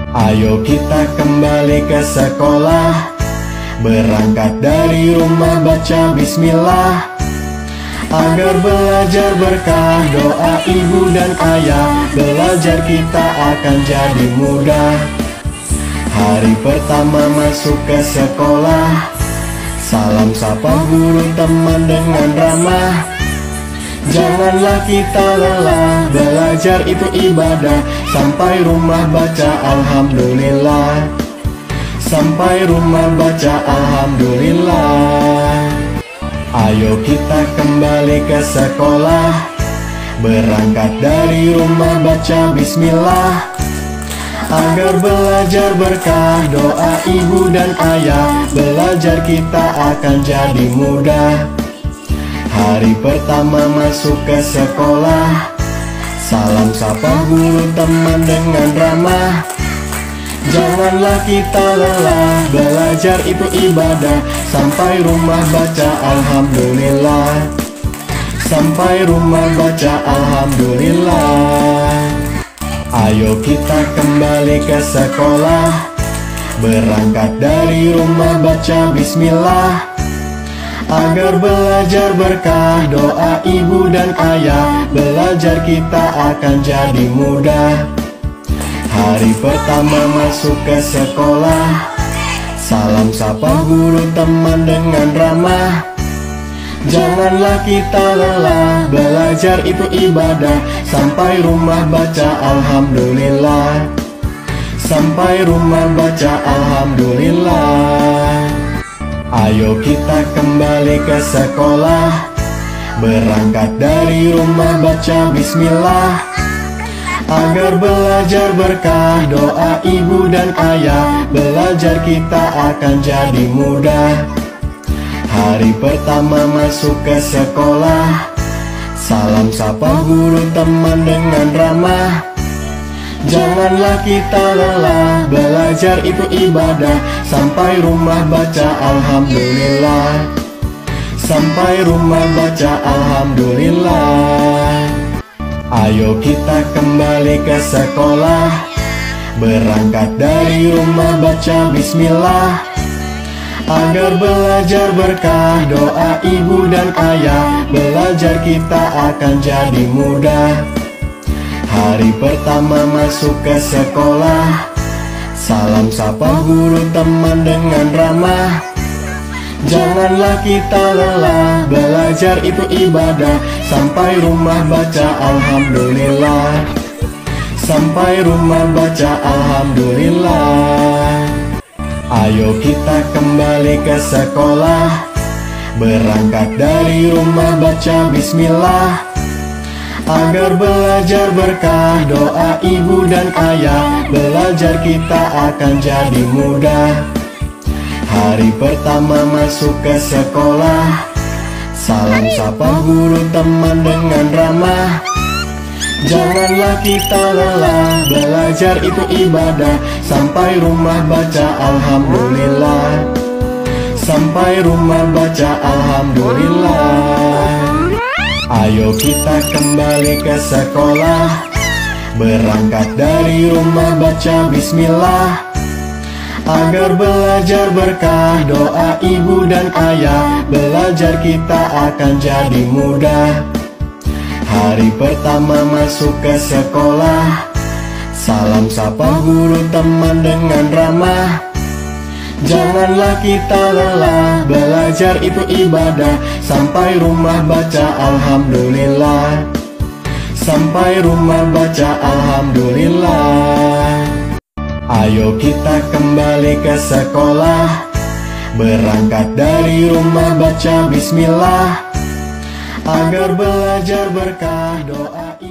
Ayo kita kembali ke sekolah, berangkat dari rumah baca bismillah. Agar belajar berkah doa ibu dan ayah, belajar kita akan jadi mudah. Hari pertama masuk ke sekolah, salam sapa guru teman dengan ramah. Janganlah kita lelah, belajar itu ibadah. Sampai rumah baca alhamdulillah, sampai rumah baca alhamdulillah. Ayo kita kembali ke sekolah, berangkat dari rumah baca bismillah. Agar belajar berkah doa ibu dan ayah, belajar kita akan jadi mudah. Hari pertama masuk ke sekolah, salam sapa guru teman dengan ramah. Janganlah kita lelah, belajar itu ibadah. Sampai rumah baca alhamdulillah, sampai rumah baca alhamdulillah. Ayo kita kembali ke sekolah, berangkat dari rumah baca bismillah. Agar belajar berkah doa ibu dan ayah, belajar kita akan jadi mudah. Hari pertama masuk ke sekolah, salam sapa guru teman dengan ramah. Janganlah kita lelah, belajar itu ibadah. Sampai rumah baca alhamdulillah, sampai rumah baca alhamdulillah. Ayo kita kembali ke sekolah, berangkat dari rumah baca bismillah. Agar belajar berkah doa ibu dan ayah, belajar kita akan jadi mudah. Hari pertama masuk ke sekolah, salam sapa guru teman dengan ramah. Janganlah kita lelah, belajar itu ibadah. Sampai rumah baca alhamdulillah, sampai rumah baca alhamdulillah. Ayo kita kembali ke sekolah, berangkat dari rumah baca bismillah. Agar belajar berkah doa ibu dan ayah, belajar kita akan jadi mudah. Hari pertama masuk ke sekolah, salam sapa guru teman dengan ramah. Janganlah kita lelah, belajar itu ibadah. Sampai rumah baca alhamdulillah, sampai rumah baca alhamdulillah. Ayo kita kembali ke sekolah, berangkat dari rumah baca bismillah. Agar belajar berkah doa ibu dan ayah, belajar kita akan jadi mudah. Hari pertama masuk ke sekolah, salam sapa guru teman dengan ramah. Janganlah kita lelah, belajar itu ibadah. Sampai rumah baca alhamdulillah, sampai rumah baca alhamdulillah. Ayo kita kembali ke sekolah, berangkat dari rumah baca bismillah. Agar belajar berkah doa ibu dan ayah, belajar kita akan jadi mudah. Hari pertama masuk ke sekolah, salam sapa guru teman dengan ramah. Janganlah kita lelah, belajar itu ibadah. Sampai rumah baca alhamdulillah, sampai rumah baca alhamdulillah. Ayo kita kembali ke sekolah, berangkat dari rumah baca bismillah. Agar belajar berkah doa